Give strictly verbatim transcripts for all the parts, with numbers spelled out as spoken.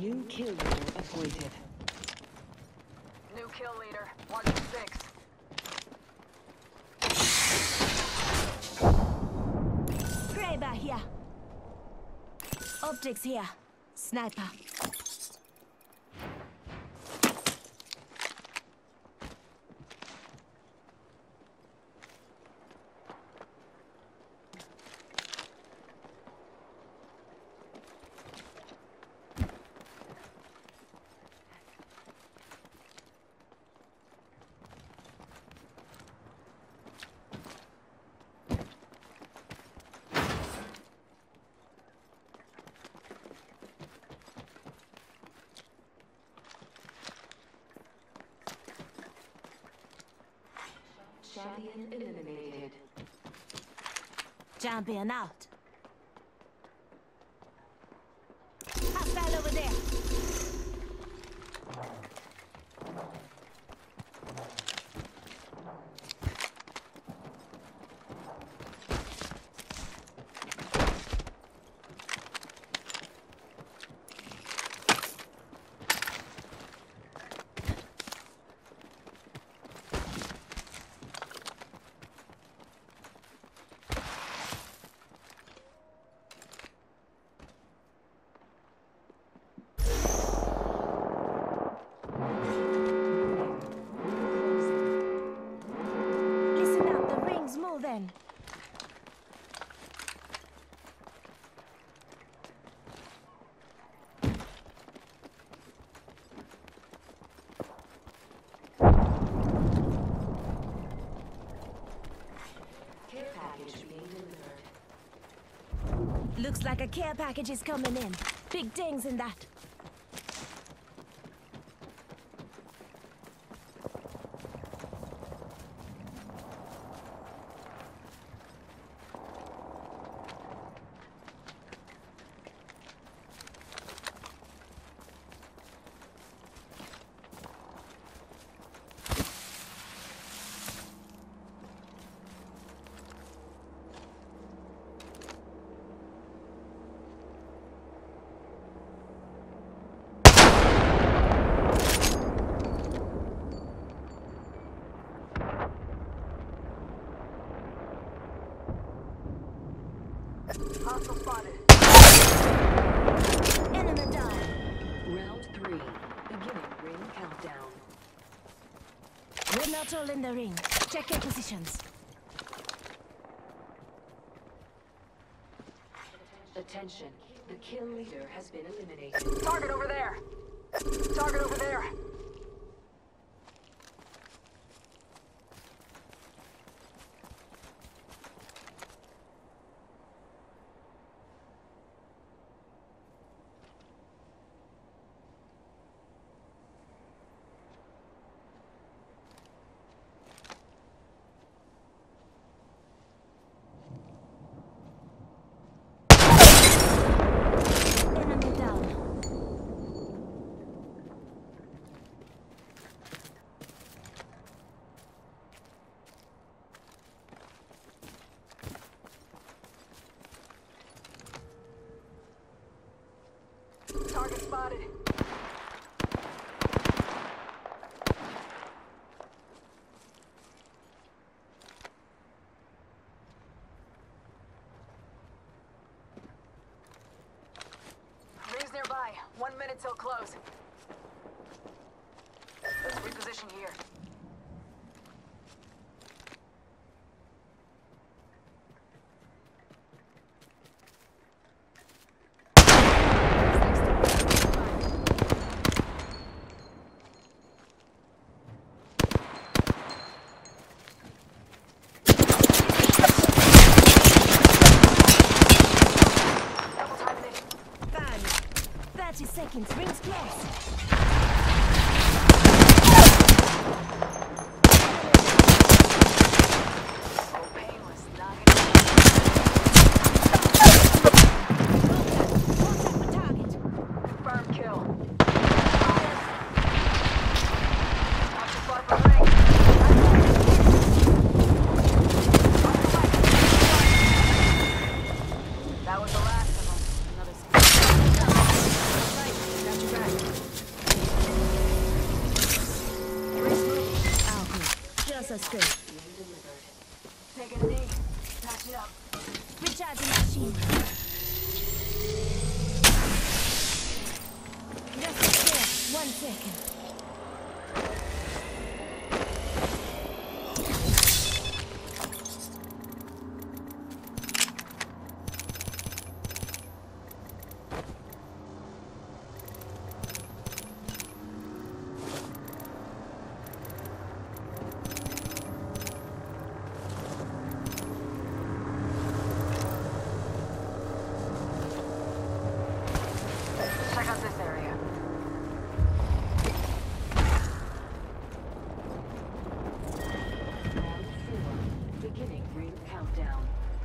New kill leader appointed. New kill leader, Mark six. Kraber here. Optics here. Sniper. Champion eliminated. Champion out. Hostile over there. Then. Care package being delivered. Looks like a care package is coming in. Big things in that. Hostile spotted. Enemy down. Round three. Beginning ring countdown. We're not all in the ring. Check your positions. Attention. The kill leader has been eliminated. Target over there. Target over there. Enemy down. Target spotted. Rings nearby. One minute till close. Let's reposition here. thirty seconds, rings close. so straight. Being delivered. Taking a knee. Patching up. Recharging my shield. Just a sec. One second. Check out this area. Round four. Beginning ring countdown.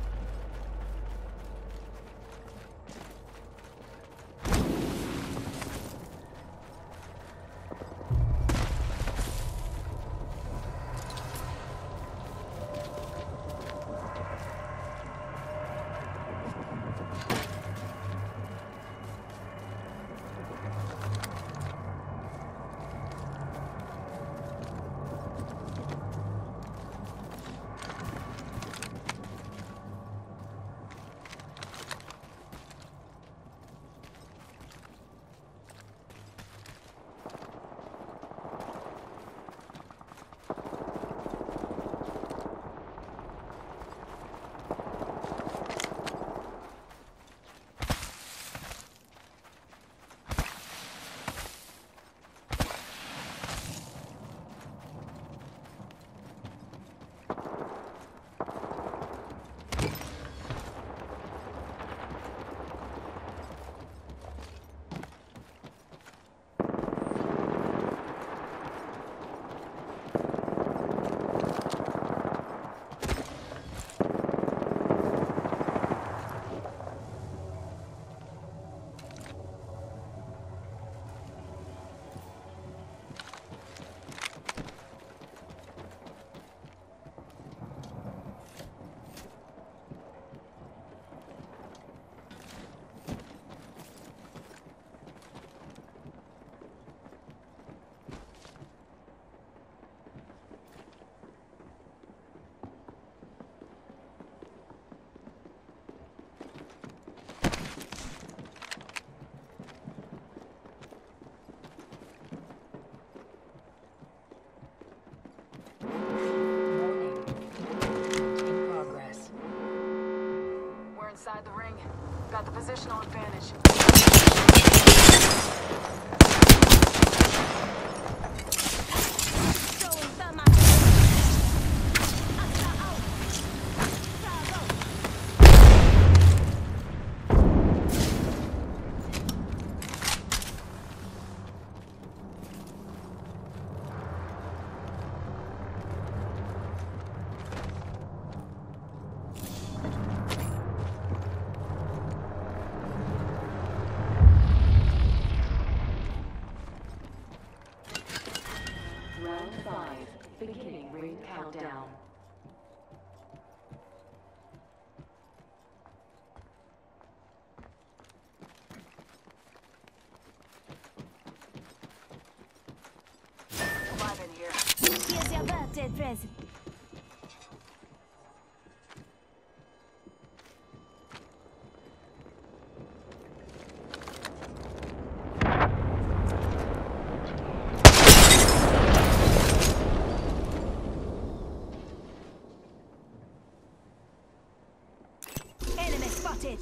Warning. In progress. We're inside the ring. Got the positional advantage. Throwing thermite. Asta out. Bravo. Round five. Beginning ring countdown. Live in here. Here's your birthday present. Enemy spotted.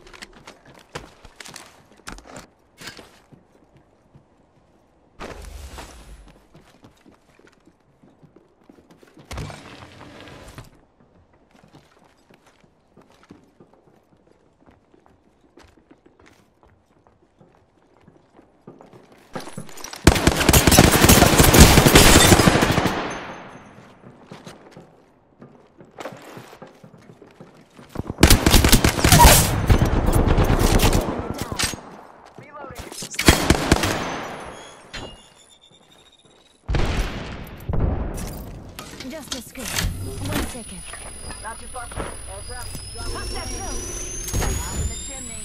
Just a script. One second. Not too far. Heads up. Pop that through. Out in the chimney.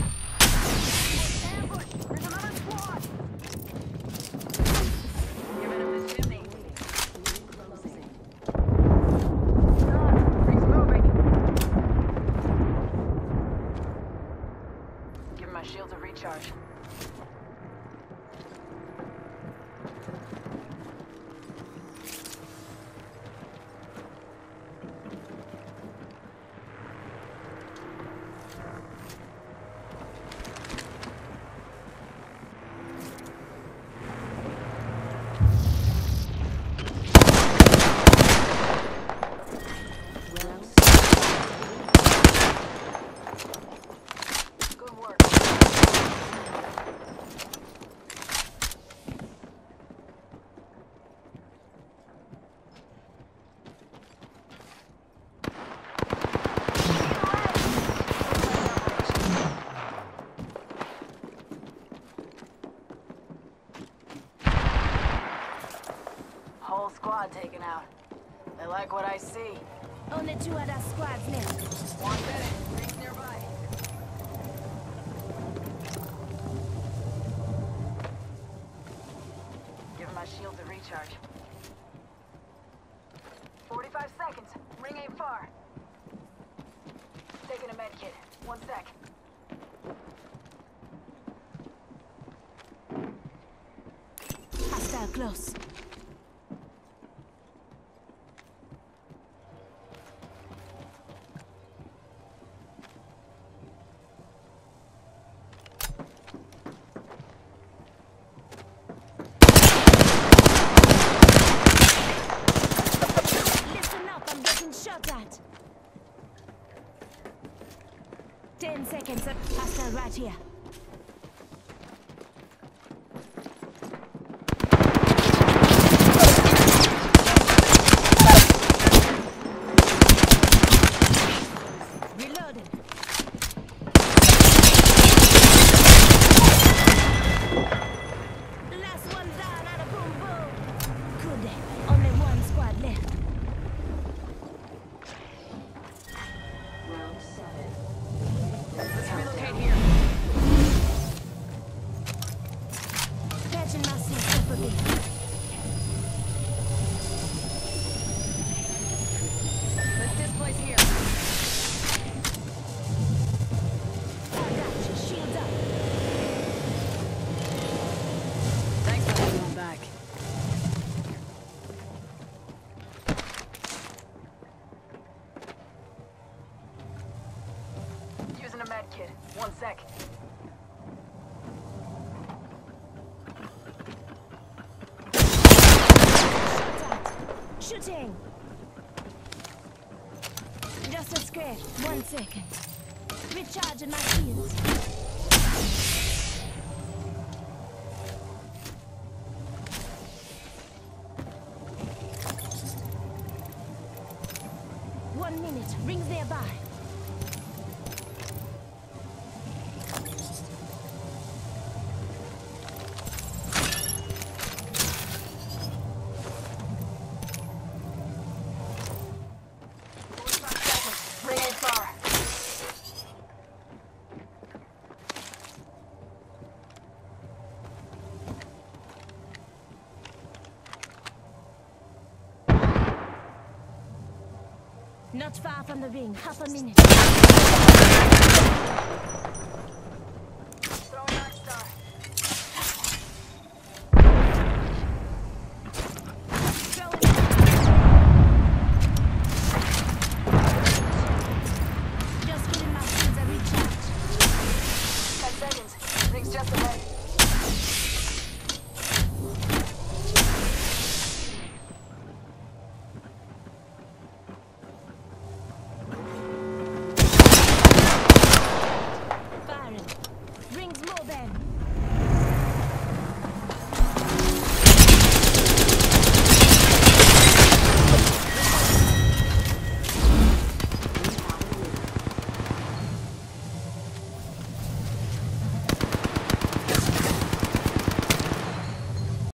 Ambush! There's another squad! Get rid of this chimney. Closing. whole squad taken out. They like what I see. Only two other squads left. One minute. Rings nearby. Give my shield a recharge. forty-five seconds. Ring ain't far. Taking a med kit. One sec. Hostile close. Listen up, I'm getting shot at. Ten seconds. Hostile right here. Reloading. Last one down at a boom boom. Good. Only one squad left. Round seven. Let's relocate here. Patching myself up again. Let's displace here. I got you. Shield up. Thanks for having me back. Using a med kit. One sec. Shot at. Shooting. Just a scratch. One second. Recharging my shields. One minute. Rings nearby. forty-five seconds. Ring ain't far. Not far from the ring. Half a minute.